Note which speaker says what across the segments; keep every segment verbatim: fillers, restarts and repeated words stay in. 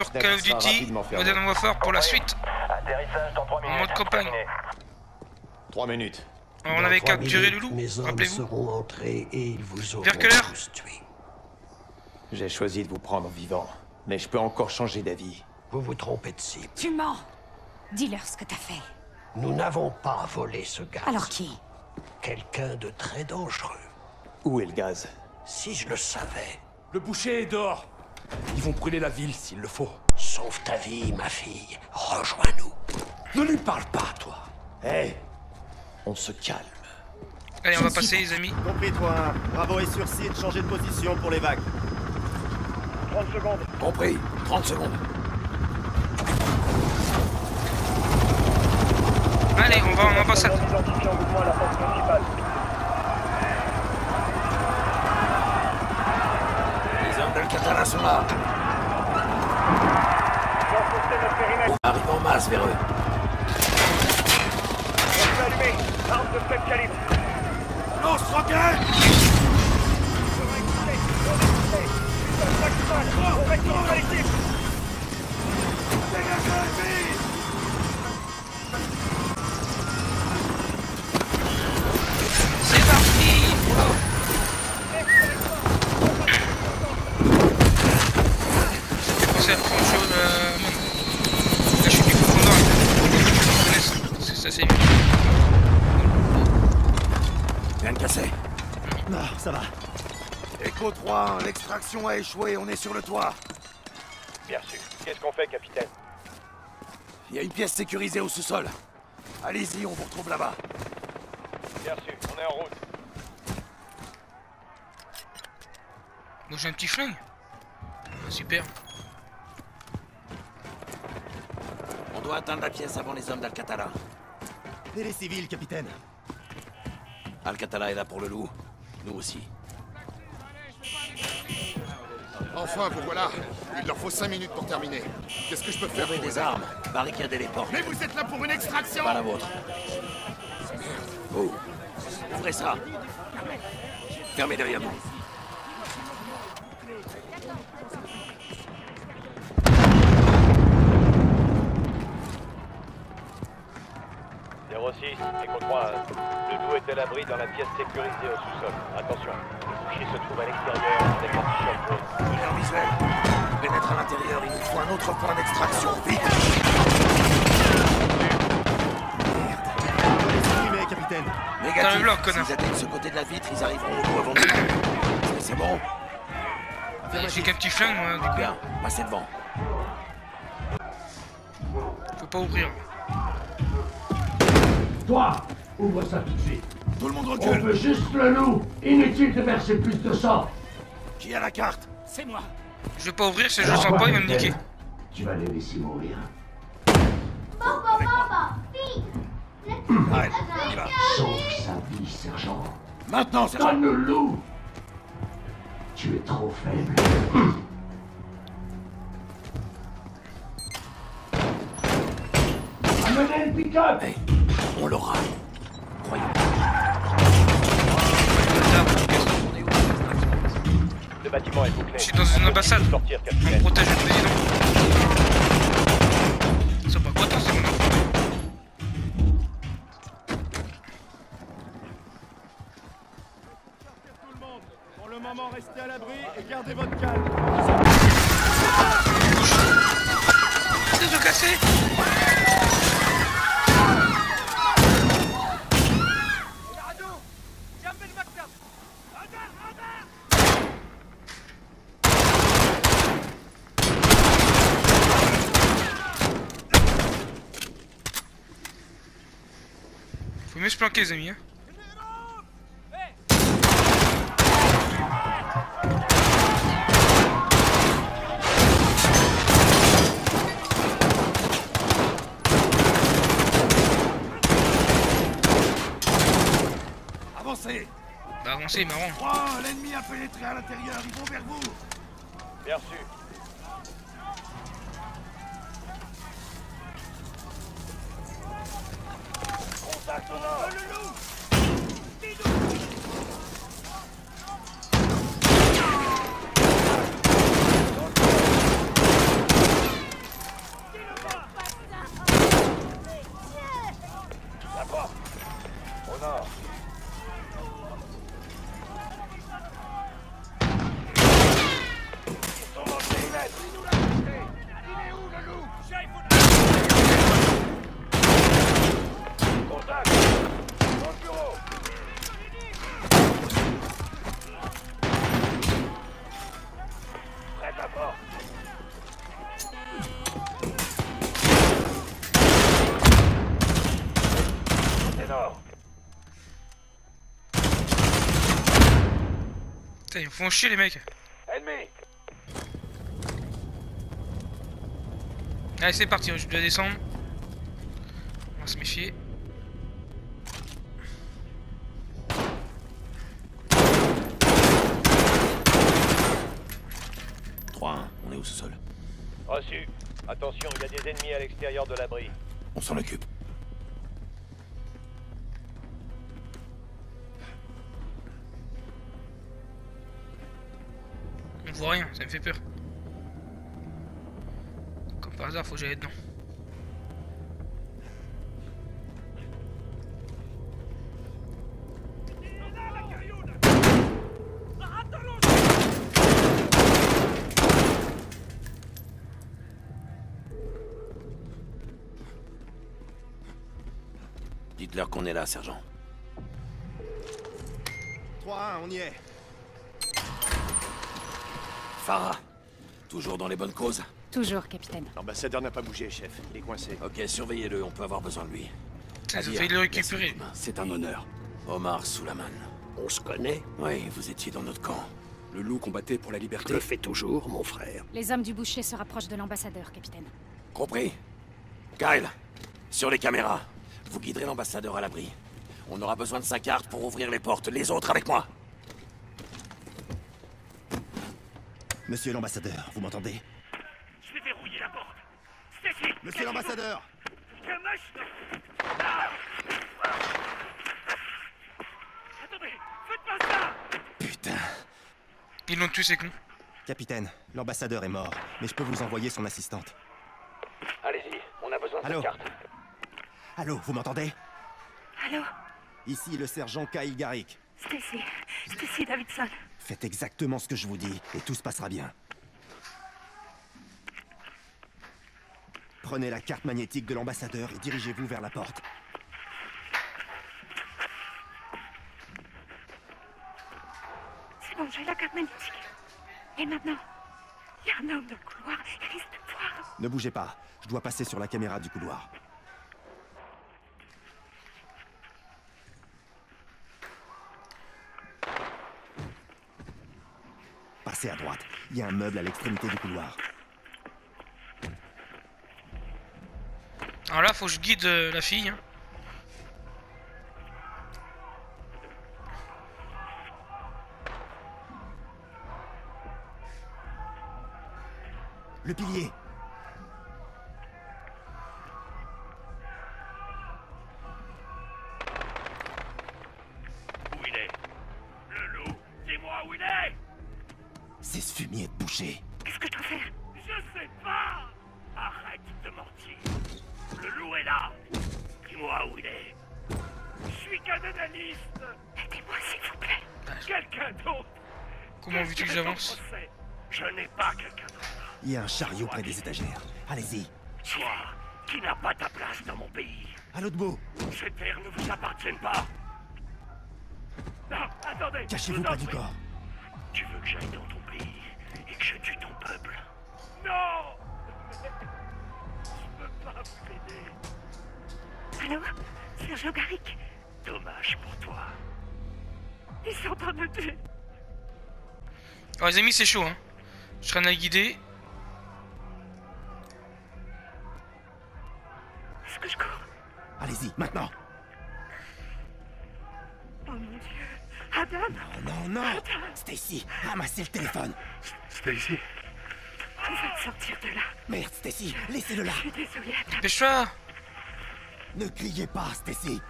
Speaker 1: Sur Call of Duty, Modern Warfare pour la suite.
Speaker 2: Atterrissage dans trois minutes.
Speaker 1: En mode campagne.
Speaker 3: Trois minutes.
Speaker 1: Alors, on avait capturé le loup,
Speaker 4: mes hommes
Speaker 1: rappelez-vous.
Speaker 4: seront entrés et ils vous auront
Speaker 1: Vers quelle heure?
Speaker 4: tous tués.
Speaker 3: J'ai choisi de vous prendre vivant, mais je peux encore changer d'avis.
Speaker 4: Vous vous trompez de cible.
Speaker 5: Tu mens. Dis-leur ce que t'as fait.
Speaker 4: Nous n'avons pas volé ce gaz.
Speaker 5: Alors qui?
Speaker 4: Quelqu'un de très dangereux.
Speaker 3: Où est le gaz?
Speaker 4: Si je le savais.
Speaker 6: Le boucher est dehors. Ils vont brûler la ville s'il le faut.
Speaker 4: Sauve ta vie, ma fille. Rejoins-nous.
Speaker 6: Ne lui parle pas, toi.
Speaker 3: Hé hey, on se calme.
Speaker 1: Allez, on va passer, les amis.
Speaker 7: Compris, toi. Bravo est sur site, changez de position pour les vagues. trente secondes.
Speaker 6: Compris. trente secondes.
Speaker 1: Allez, on va en ambassade.
Speaker 7: Identifié en mouvement à la porte principale.
Speaker 6: Les hommes d'Al-Qatala sont là.
Speaker 7: Renforcez notre périmètre.
Speaker 6: Arrive en masse vers eux.
Speaker 7: Feu allumé. Arme de faible calibre.
Speaker 6: Lance roquette.
Speaker 7: On va tirer l'équipe.
Speaker 1: C'est parti. J'ai pensé à prendre chose. Euh... Là, je suis du profondeur. C'est ça, c'est mieux.
Speaker 6: Rien de cassé.
Speaker 7: Non, ça va.
Speaker 6: Echo trois, l'extraction a échoué, on est sur le toit.
Speaker 7: Bien sûr. Qu'est-ce qu'on fait, capitaine?
Speaker 6: Il y a une pièce sécurisée au sous-sol. Allez-y, on vous retrouve là-bas.
Speaker 7: Bien sûr, on est en route.
Speaker 1: Moi, j'ai un petit flingue. Ah, super.
Speaker 6: On doit atteindre la pièce avant les hommes d'Al-Qatala.
Speaker 7: Et les civils, capitaine?
Speaker 6: Al-Qatala est là pour le loup. Nous aussi.
Speaker 8: Enfin, vous voilà. Il leur faut cinq minutes pour terminer. Qu'est-ce que je peux faire
Speaker 6: Trouvez
Speaker 8: pour
Speaker 6: des
Speaker 8: aider?
Speaker 6: armes, barricader les portes.
Speaker 8: Mais vous êtes là pour une extraction?
Speaker 6: Pas la vôtre. Oh, ouvrez ça. Fermez derrière vous.
Speaker 7: zéro six, Echo trois. Le loup est à l'abri dans la pièce sécurisée au sous-sol. Attention, le boucher se trouve à l'extérieur avec l'anti-choc pour...
Speaker 6: Lumière visuelle. Pour pénétrer à l'intérieur, il nous faut un autre point d'extraction. Vite.
Speaker 7: Allumé, capitaine.
Speaker 6: Négatif.
Speaker 1: Dans le bloc, connard.
Speaker 6: S'ils atteignent ce côté de la vitre, ils arriveront au bout avant nous. C'est- C'est bon.
Speaker 1: J'ai qu'un petit flingue, moi, du coup.
Speaker 6: Bien, passez devant.
Speaker 1: Faut pas ouvrir.
Speaker 4: Toi, ouvre ça tout de suite.
Speaker 6: Tout le monde
Speaker 4: On
Speaker 6: recule.
Speaker 4: veut juste le loup. Inutile de verser plus de sang.
Speaker 6: Qui a la carte?
Speaker 5: C'est moi.
Speaker 1: Je vais pas ouvrir, si je le sens pas, il va me niquer.
Speaker 4: Tu vas les laisser mourir.
Speaker 6: Allez, on y va.
Speaker 4: Sauve sa vie, sergent.
Speaker 6: Maintenant, sergent.
Speaker 4: Donne le loup. Tu es trop faible. Amenez le pick-up.
Speaker 6: Hey, on l'aura. Croyons.
Speaker 7: Le bâtiment est bouclé.
Speaker 1: Je suis dans une ambassade.
Speaker 7: Sortir,
Speaker 1: On
Speaker 7: capitaine.
Speaker 1: protège le président. Ils sont pas contents, c'est mon enfant.
Speaker 7: Pour le moment, restez à l'abri et gardez votre calme.
Speaker 1: C'est de casser. Faut mieux se planquer, les amis. Hein.
Speaker 6: Avancez.
Speaker 1: Bah, avancez, marrant.
Speaker 6: trois, l'ennemi a pénétré à l'intérieur, ils vont vers vous.
Speaker 7: Bien sûr. Contact au nord. Le loup.
Speaker 1: ils me font chier les mecs.
Speaker 7: Ennemi!
Speaker 1: Allez c'est parti, je dois descendre. On va se méfier.
Speaker 6: trois un, on est au sous-sol.
Speaker 7: Reçu. Attention, il y a des ennemis à l'extérieur de l'abri.
Speaker 6: On s'en occupe.
Speaker 1: On voit rien, ça me fait peur. Comme par hasard, faut que j'aille dedans.
Speaker 6: Dites-leur qu'on est là, sergent.
Speaker 2: trois un, on y est.
Speaker 6: Farah, toujours dans les bonnes causes?
Speaker 5: Toujours, capitaine.
Speaker 3: L'ambassadeur n'a pas bougé, chef. Il est coincé.
Speaker 6: Ok, surveillez-le, on peut avoir besoin de lui.
Speaker 1: Ça, ça
Speaker 6: Adir,
Speaker 1: fait le récupérer.
Speaker 6: merci, c'est un honneur. Omar Soulaman.
Speaker 9: On se connaît?
Speaker 6: Oui, vous étiez dans notre camp. Le loup combattait pour la
Speaker 9: Je
Speaker 6: liberté.
Speaker 9: le fais toujours, mon frère.
Speaker 5: Les hommes du boucher se rapprochent de l'ambassadeur, capitaine.
Speaker 6: Compris? Kyle, sur les caméras. Vous guiderez l'ambassadeur à l'abri. On aura besoin de sa carte pour ouvrir les portes. Les autres avec moi.
Speaker 2: Monsieur l'ambassadeur, vous m'entendez?
Speaker 9: Je vais verrouiller la porte. Stacy!
Speaker 2: Monsieur l'ambassadeur!
Speaker 9: Attendez, faites pas ça!
Speaker 2: Putain!
Speaker 1: Ils l'ont tué, c'est con.
Speaker 2: Capitaine, l'ambassadeur est mort, mais je peux vous envoyer son assistante.
Speaker 7: Allez-y, on a besoin de
Speaker 2: Allô?
Speaker 7: cette carte.
Speaker 2: Allô, vous m'entendez?
Speaker 10: Allô?
Speaker 2: Ici le sergent Kyle Garrick.
Speaker 10: Stacy. Stacy Davidson.
Speaker 2: Faites exactement ce que je vous dis, et tout se passera bien. Prenez la carte magnétique de l'ambassadeur et dirigez-vous vers la porte.
Speaker 10: C'est bon, j'ai la carte magnétique. Et maintenant, il y a un homme dans le couloir, il risque de me voir.
Speaker 2: Ne bougez pas, je dois passer sur la caméra du couloir. Passez à droite, il y a un meuble à l'extrémité du couloir.
Speaker 1: Alors là, faut que je guide euh, la fille. Hein.
Speaker 2: Le pilier.
Speaker 9: Où il est? Le loup, dis-moi où il est!
Speaker 2: C'est ce fumier de boucher.
Speaker 10: Qu'est-ce que je dois faire?
Speaker 9: Je sais pas! Arrête de mentir! Le loup est là! Dis-moi où il est! Je suis qu'un analyste!
Speaker 10: Aidez-moi, s'il vous plaît.
Speaker 9: Quelqu'un d'autre!
Speaker 1: Comment veux-tu que j'avance?
Speaker 9: Je n'ai pas quelqu'un d'autre!
Speaker 2: Il y a un chariot près des étagères. Allez-y.
Speaker 9: Toi, qui n'as pas ta place dans mon pays!
Speaker 2: À l'autre bout.
Speaker 9: Ces terres ne vous appartiennent pas! Non, attendez!
Speaker 2: Cachez-vous
Speaker 9: je vous en
Speaker 2: pas du
Speaker 9: prie.
Speaker 2: corps.
Speaker 9: Tu veux que j'aille dans ton pays et que je tue ton peuple? Non! Je peux pas vous aider.
Speaker 10: Allô? Sergent Garrick?
Speaker 9: Dommage pour toi.
Speaker 10: Ils sont en train de me tuer.
Speaker 1: Alors les amis, c'est chaud. Hein. Je traîne à guider.
Speaker 10: Est-ce que je cours?
Speaker 2: Allez-y, maintenant.
Speaker 10: Oh mon Dieu. Adam?
Speaker 2: Oh non, non. Stacy, ramassez le téléphone.
Speaker 9: Stacy?
Speaker 10: On va te sortir de là.
Speaker 2: Merde, Stacy, laissez-le là.
Speaker 10: Je suis désolée, Adam.
Speaker 1: Dépêche-toi.
Speaker 2: Ne criez pas, Stacy.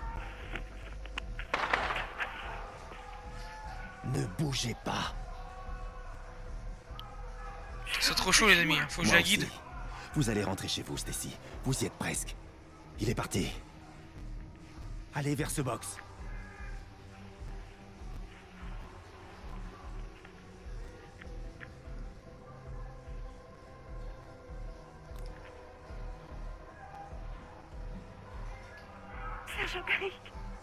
Speaker 2: Ne bougez pas.
Speaker 1: C'est trop chaud les amis. Hein. Faut que je
Speaker 2: Moi
Speaker 1: la guide.
Speaker 2: aussi. Vous allez rentrer chez vous, Stacy. Vous y êtes presque. Il est parti. Allez vers ce box.
Speaker 10: Sergent Garrick?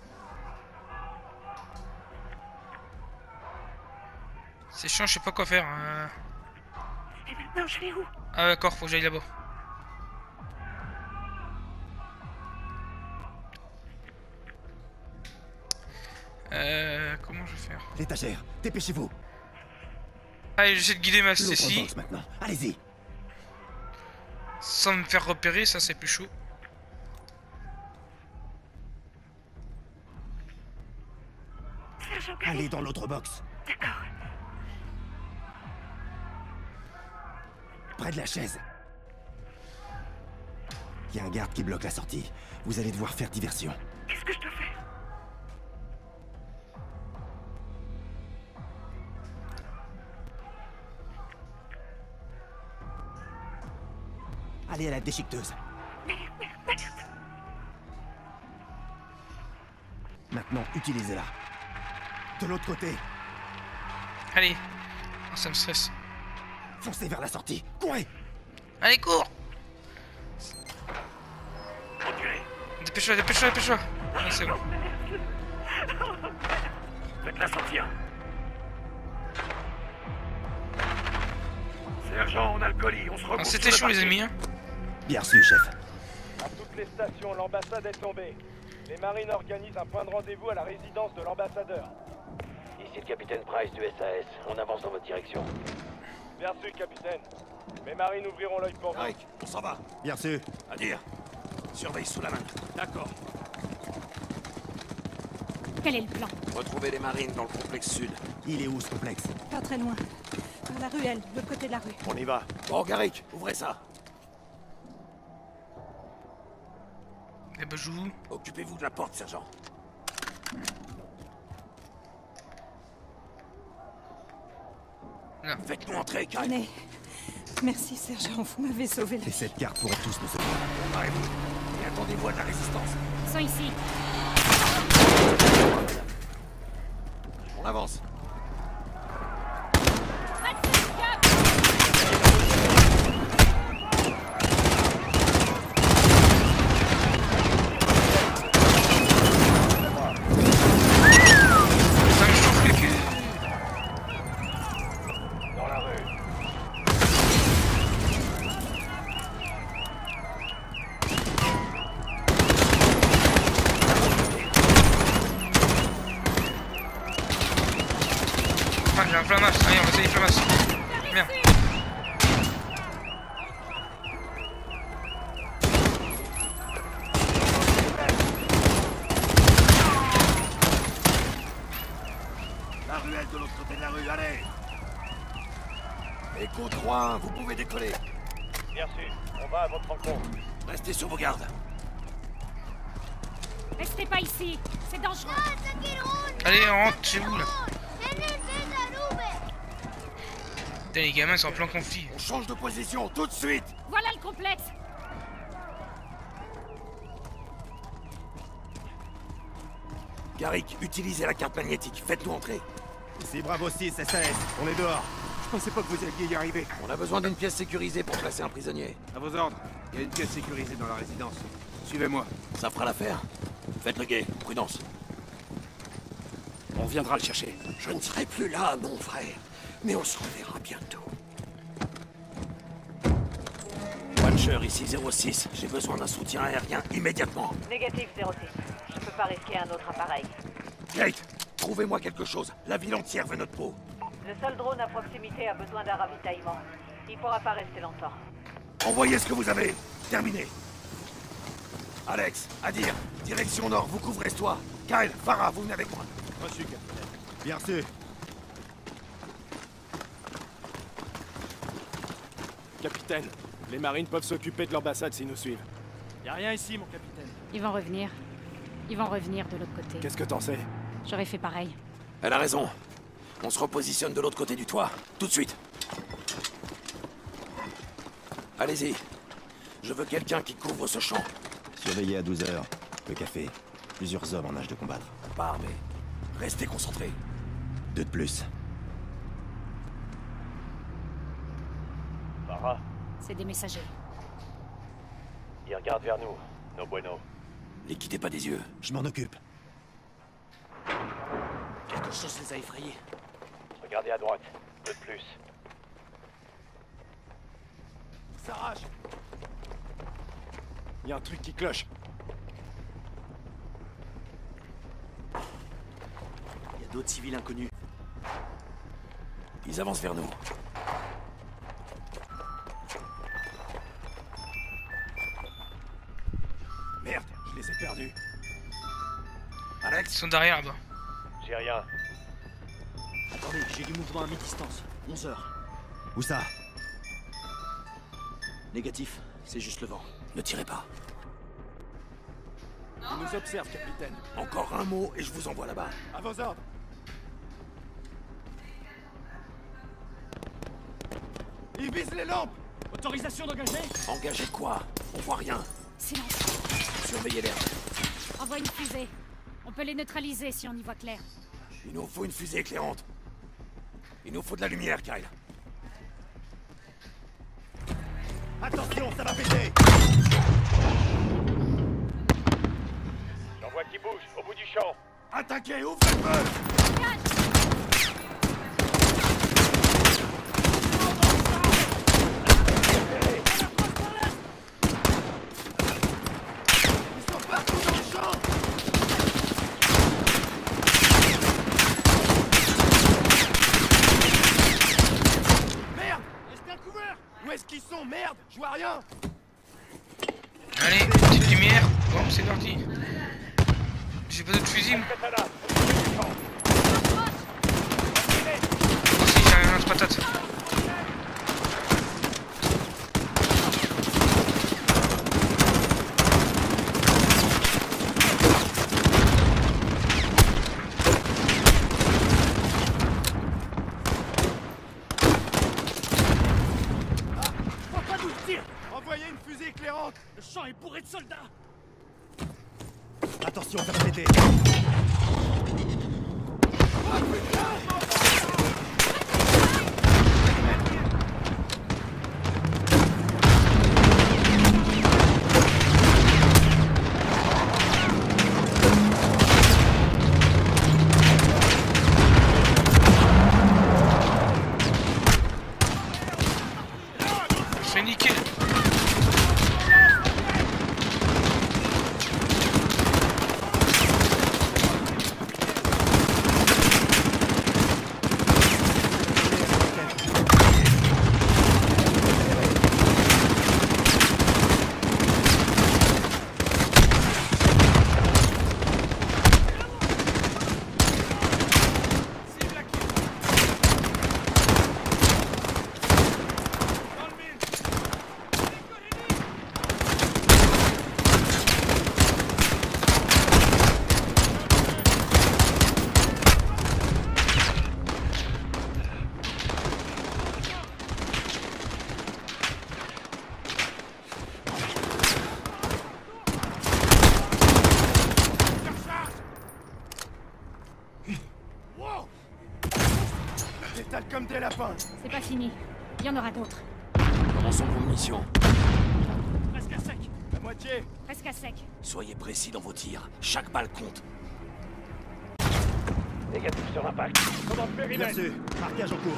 Speaker 1: C'est chiant, je sais pas quoi faire. Hein.
Speaker 10: Et maintenant, je vais où?
Speaker 1: Ah d'accord, faut que j'aille là-bas. Euh... Comment je vais faire?
Speaker 2: L'étagère, dépêchez-vous.
Speaker 1: Allez, j'essaie de guider ma
Speaker 2: L'autre
Speaker 1: Stacy.
Speaker 2: box maintenant. Allez-y.
Speaker 1: Sans me faire repérer, ça c'est plus chaud.
Speaker 10: Sergent Gary.
Speaker 2: Allez dans l'autre box.
Speaker 10: D'accord.
Speaker 2: Près de la chaise. Il y a un garde qui bloque la sortie. Vous allez devoir faire diversion.
Speaker 10: Qu'est-ce que je dois faire?
Speaker 2: Allez à la déchiqueteuse.
Speaker 10: Merde, merde, merde.
Speaker 2: Maintenant, utilisez-la. De l'autre côté.
Speaker 1: Allez. Oh, ça me stresse.
Speaker 2: Foncez vers la sortie. Courez.
Speaker 1: Allez, cours.
Speaker 9: Reculez.
Speaker 1: Dépêche-toi, dépêche-toi, dépêche-toi. Ah, c'est bon.
Speaker 9: Faites-la sortir. Sergent, on a le colis, on se
Speaker 1: Ah,
Speaker 9: repose.
Speaker 1: c'était chaud les ennemis, hein.
Speaker 2: Bien reçu, chef.
Speaker 7: À toutes les stations, l'ambassade est tombée. Les marines organisent un point de rendez-vous à la résidence de l'ambassadeur.
Speaker 11: Ici le capitaine Price du S A S. On avance dans votre direction.
Speaker 7: Bien reçu, capitaine. Mes marines ouvriront l'œil pour vous.
Speaker 6: Eric, on s'en va.
Speaker 2: Bien reçu.
Speaker 6: À dire. Surveille sous la main. D'accord.
Speaker 5: Quel est le plan?
Speaker 6: Retrouvez les marines dans le complexe sud.
Speaker 2: Il est où ce complexe?
Speaker 12: Pas très loin. Par la ruelle, de l'autre côté de la rue.
Speaker 6: On y va. Bon, Garrick, ouvrez ça.
Speaker 1: Eh ben, je vous.
Speaker 6: Occupez-vous de la porte, sergent.
Speaker 1: Là.
Speaker 6: Faites-nous entrer, Kyle.
Speaker 12: Tenez. Merci, sergent. Vous m'avez sauvé la
Speaker 2: Et
Speaker 12: vie.
Speaker 2: cette carte pourrait tous nous sauver.
Speaker 6: Préparez-vous. Et attendez-vous à de la résistance.
Speaker 5: Ils sont ici.
Speaker 6: On avance.
Speaker 1: Ça me chauffe le cul.
Speaker 7: Dans la rue.
Speaker 1: Ah, j'ai un flamasse. Allez, on va essayer le flamasse. Merde.
Speaker 6: La ruelle de l'autre côté de la rue, allez. Écho trois, vous pouvez décoller.
Speaker 7: Bien reçu. On va à votre rencontre.
Speaker 6: Restez sur vos gardes.
Speaker 5: Restez pas ici. C'est dangereux.
Speaker 1: Allez, on rentre chez vous là. Putain, les gamins sont en plein conflit.
Speaker 6: On change de position, tout de suite.
Speaker 5: Voilà le complexe.
Speaker 6: Garrick, utilisez la carte magnétique, faites-nous entrer.
Speaker 2: Ici Bravo six, S A S. On est dehors. Je pensais pas que vous alliez y arriver.
Speaker 6: On a besoin d'une pièce sécurisée pour placer un prisonnier.
Speaker 13: À vos ordres. Il y a une pièce sécurisée dans la résidence. Suivez-moi.
Speaker 6: Ça fera l'affaire. Faites le guet, prudence. On viendra le chercher.
Speaker 14: Je ne serai plus là, mon frère. Mais on se reverra bientôt.
Speaker 6: Watcher, ici zéro six. J'ai besoin d'un soutien aérien immédiatement.
Speaker 15: Négatif, zéro six. Je peux pas risquer un autre appareil.
Speaker 6: Kate, trouvez-moi quelque chose. La ville entière veut notre peau.
Speaker 15: Le seul drone à proximité a besoin d'un ravitaillement. Il pourra pas rester longtemps.
Speaker 6: Envoyez ce que vous avez. Terminé. Alex, Adir, direction nord, vous couvrez ce toit. Kyle, Farah, vous venez avec moi.
Speaker 13: Reçu, capitaine.
Speaker 2: Bien reçu.
Speaker 13: Capitaine, les marines peuvent s'occuper de l'ambassade s'ils nous suivent. Y a rien ici, mon capitaine.
Speaker 5: Ils vont revenir. Ils vont revenir de l'autre côté.
Speaker 13: Qu'est-ce que t'en sais?
Speaker 5: J'aurais fait pareil.
Speaker 6: Elle a raison. On se repositionne de l'autre côté du toit, tout de suite. Allez-y. Je veux quelqu'un qui couvre ce champ.
Speaker 2: Surveillez à douze heures. Le café. Plusieurs hommes en âge de combattre.
Speaker 6: Pas armé. Restez concentrés.
Speaker 2: Deux de plus.
Speaker 7: Farah,
Speaker 5: C'est des messagers.
Speaker 7: ils regardent vers nous. No bueno.
Speaker 6: Les quittez pas des yeux.
Speaker 2: Je m'en occupe.
Speaker 14: Quelque chose les a effrayés.
Speaker 7: Regardez à droite. Deux de plus.
Speaker 13: S'arrache. Y a un truc qui cloche.
Speaker 14: Il y a d'autres civils inconnus.
Speaker 6: Ils avancent vers nous. Merde, je les ai perdus. Alex?
Speaker 1: Ils sont derrière là-bas.
Speaker 7: J'ai rien.
Speaker 13: Attendez, j'ai du mouvement à mi-distance. onze heures.
Speaker 2: Où ça?
Speaker 13: Négatif, c'est juste le vent.
Speaker 6: Ne tirez pas.
Speaker 13: On nous observe, capitaine.
Speaker 6: Encore un mot et je vous envoie là-bas.
Speaker 13: À vos ordres. Ils visent les lampes. Autorisation d'engager?
Speaker 6: Engager quoi? On voit rien.
Speaker 5: Silence.
Speaker 6: Surveillez l'air.
Speaker 5: Envoie une fusée. On peut les neutraliser si on y voit clair.
Speaker 6: Il nous faut une fusée éclairante. Il nous faut de la lumière, Kyle.
Speaker 2: Attention, ça va péter!
Speaker 7: J'en vois qui bouge, au bout du champ.
Speaker 6: Attaquez, ouvrez le feu! Ils sont partout dans le champ! Merde! Restez à couvert! Où est-ce qu'ils sont? Merde! Je vois rien!
Speaker 1: Allez, petite lumière. Bon, c'est parti. J'ai pas d'autre fusil. Moi aussi, j'ai un lance-patate.
Speaker 13: Faut pas nous tirer. Envoyez une fusée éclairante. Le champ est bourré de soldats.
Speaker 2: Attention, ça va péter!
Speaker 1: Je fais niquer.
Speaker 6: T'étales comme des lapins.
Speaker 5: C'est pas fini. Il y en aura d'autres.
Speaker 6: Commençons vos munitions.
Speaker 13: Presque à sec. La moitié.
Speaker 5: Presque à sec.
Speaker 6: Soyez précis dans vos tirs. Chaque balle compte.
Speaker 7: Négatif sur l'impact. Comment
Speaker 2: Bien
Speaker 7: périmètre?
Speaker 2: sûr, marquage en cours.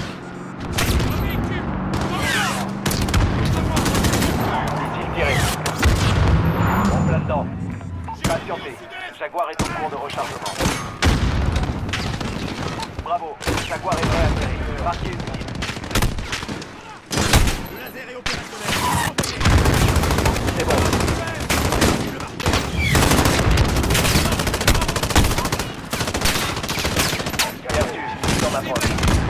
Speaker 7: Missile tiré. En plein dedans. Patientez. Jaguar est en cours de rechargement. Bravo. Jaguar est prêt à atterrir. Marquez une cible.
Speaker 2: Le laser est opérationnel.
Speaker 7: C'est bon. Perdu. Dans l'approche.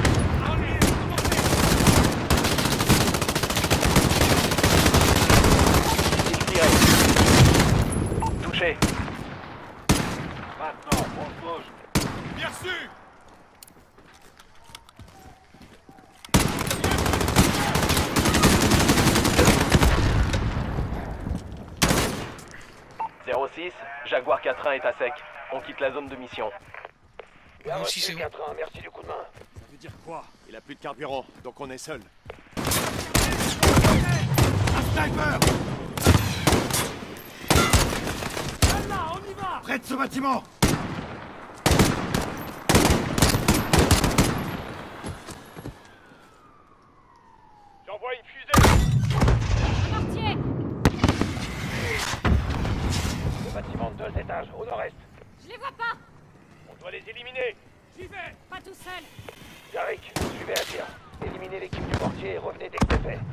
Speaker 7: Missile tiré. Touché. Maintenant, on se bouge.
Speaker 13: Bien reçu.
Speaker 7: zéro six, Jaguar quatre un est à sec. On quitte la zone de mission.
Speaker 1: Moi aussi, c'est bon.
Speaker 7: quatre un, merci du coup de main.
Speaker 13: Ça veut dire quoi? Il a plus de carburant, donc on est seul.
Speaker 6: Un sniper!
Speaker 13: Là, on y va.
Speaker 6: Près de ce bâtiment!
Speaker 7: J'envoie une fusée.
Speaker 5: Un mortier.
Speaker 7: Le bâtiment de deux étages, au nord-est.
Speaker 5: Je les vois pas.
Speaker 7: On doit les éliminer.
Speaker 13: J'y vais.
Speaker 5: Pas tout seul.
Speaker 11: Jarek, suivez Adir. Éliminez l'équipe du mortier et revenez dès que c'est fait.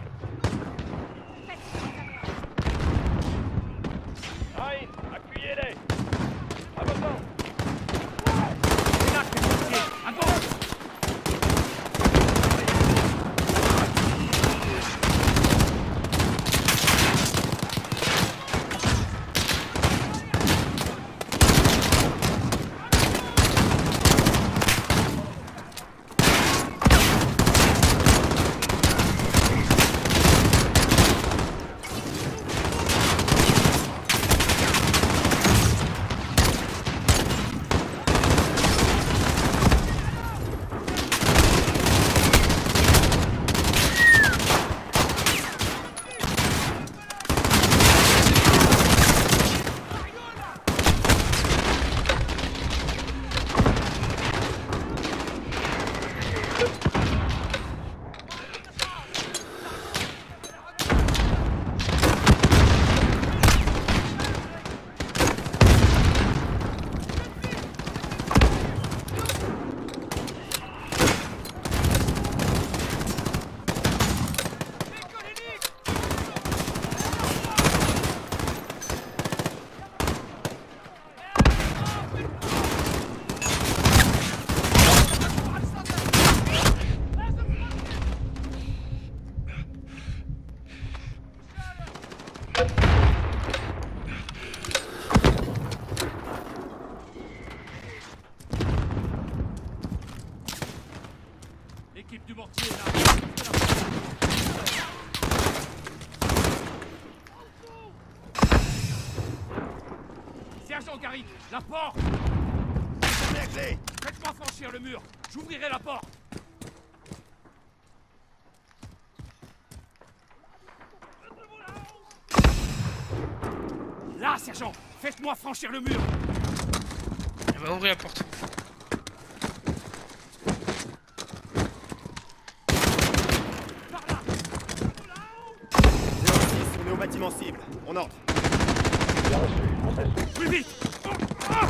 Speaker 7: Ryan, appuyez-les. À votre temps.
Speaker 9: À gauche. L'équipe du mortier est là. Sergent Garrick, la porte. Faites-moi franchir le mur. J'ouvrirai la porte. Là, sergent, faites-moi franchir le mur.
Speaker 1: Elle va ouvrir la porte.
Speaker 2: On est au bâtiment cible. On entre.
Speaker 11: Bien reçu, on fait.
Speaker 9: Plus vite. Ah.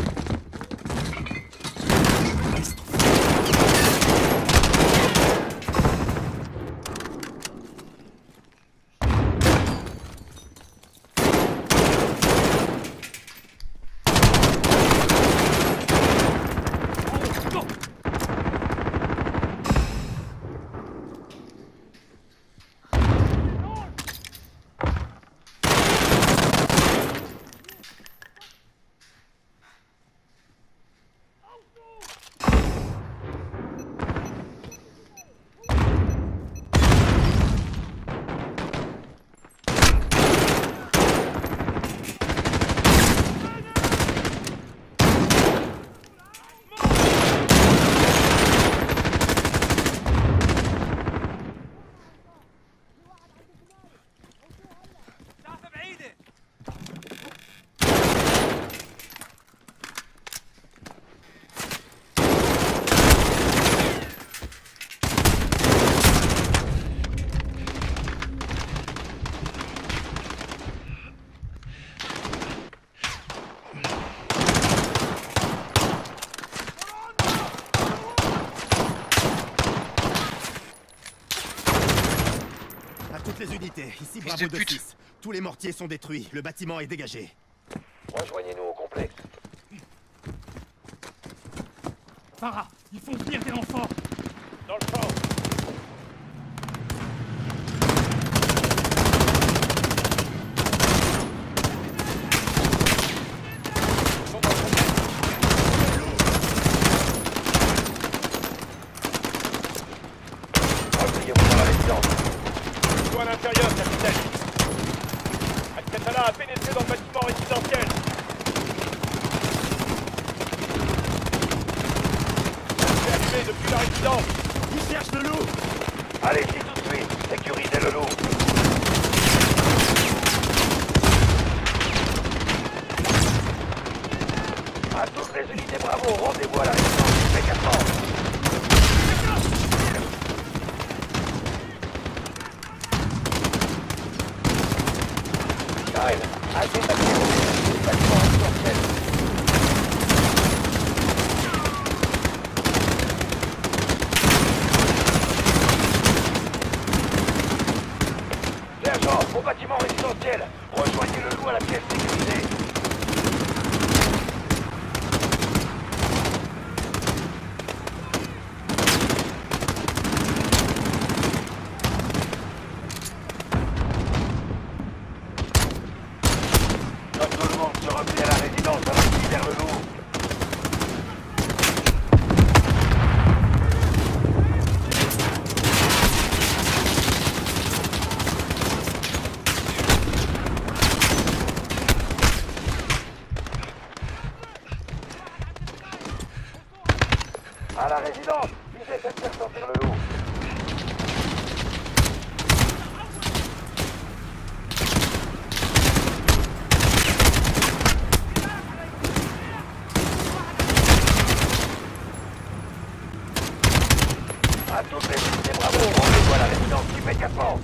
Speaker 2: Les unités, ici Bravo de six. Tous les mortiers sont détruits, le bâtiment est dégagé.
Speaker 11: Rejoignez-nous au complexe.
Speaker 9: Farah, il faut venir des renforts.
Speaker 7: Dans le champ.
Speaker 11: Repliez-vous dans la résidence.
Speaker 7: À l'intérieur, capitaine. Al-Qatala a pénétré dans le bâtiment résidentiel. C'est allumé depuis la résidence.
Speaker 2: Il cherche le loup.
Speaker 11: Allez-y tout de suite, sécurisez le loup. À toutes les unités Bravo, rendez-vous à la résidence immédiatement. Kyle, attaquez-vous. Le bâtiment résidentiel.
Speaker 7: repli à la résidence à la vers le loup. À la résidence, visez cette personne sur le loup. À toutes les unités bravo, rendez-vous à la résidence immédiatement.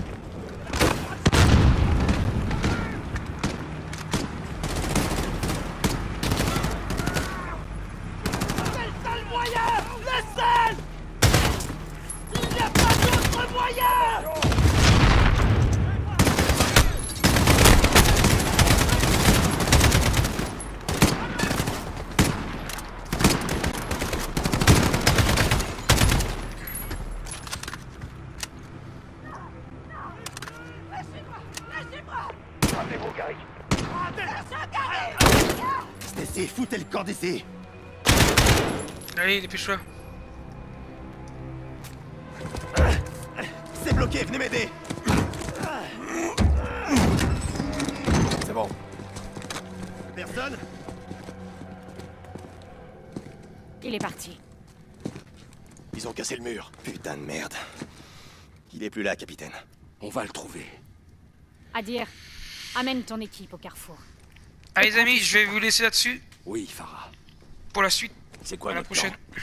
Speaker 7: Rendez-vous, Gary.
Speaker 2: Stacy, foutez le camp d'ici.
Speaker 1: Allez, dépêche-toi.
Speaker 2: C'est bloqué, venez m'aider.
Speaker 6: C'est bon.
Speaker 2: Personne?
Speaker 5: Il est parti.
Speaker 6: Ils ont cassé le mur.
Speaker 2: Putain de merde. Il est plus là, capitaine.
Speaker 6: On va le trouver.
Speaker 5: Adir, amène ton équipe au carrefour.
Speaker 1: Allez les amis, je vais vous laisser là-dessus.
Speaker 6: Oui, Farah.
Speaker 1: Pour la suite.
Speaker 6: C'est quoi
Speaker 1: à la
Speaker 6: notre
Speaker 1: prochaine.
Speaker 6: plan ?